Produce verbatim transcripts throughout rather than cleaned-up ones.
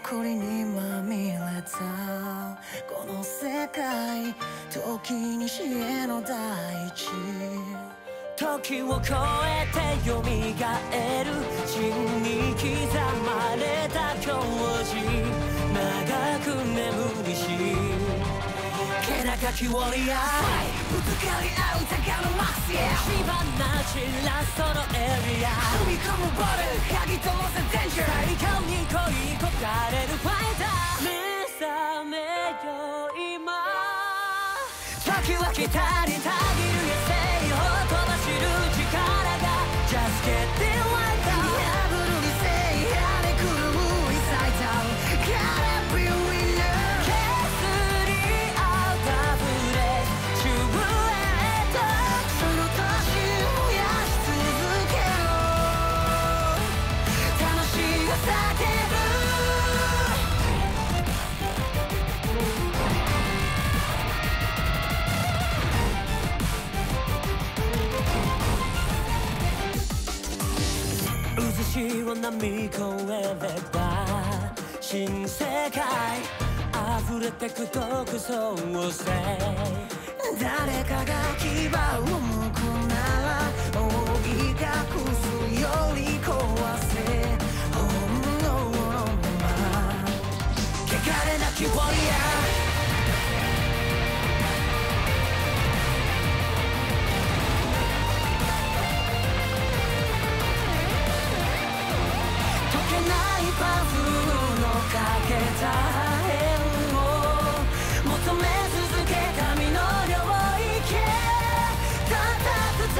誇りにまみれたこの世界、時に死への大地、時を超えて蘇る地に刻まれた教示、長く眠りし気高きウォリアー、ぶつかり合う高のマスや火花散らすそのエリア、踏み込むボール嗅ぎ通せデンジャー、最高に恋焦がれるファイター、目覚めよ今、時は来たりたぎる野生を飛ばしる力が Just get it right down、 破る理性あれ狂うリサイタル Gotta be a winner、 削り合うタブレチューブへとその年燃やし続けろ、魂が叫ぶ渦潮波越えれば新世界溢れてく独創性、誰かが牙を向くなら扇隠すより壊せ本能のまま、汚れなきウォリアー、パズルのかけた円を求め続け神の領域へ叩く扉、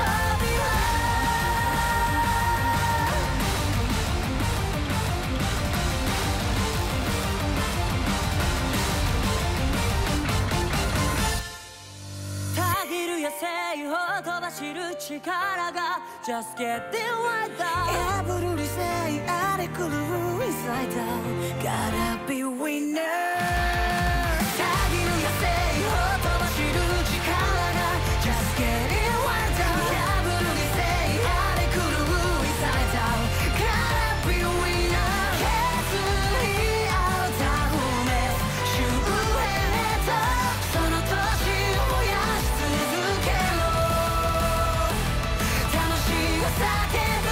たぎる野生を飛ばしる力が Just get it right down、 破る理性あれ狂うGotta be winner、 たぎる野生を飛ばしる力が Just get it right down、 破る理性あれ狂う Gotta be winner、 削り合うタフネス周辺とその年燃やし続けろ、魂が叫ぶ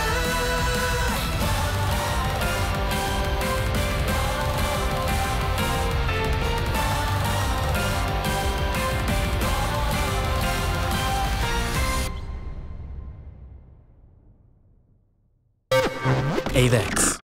A V E X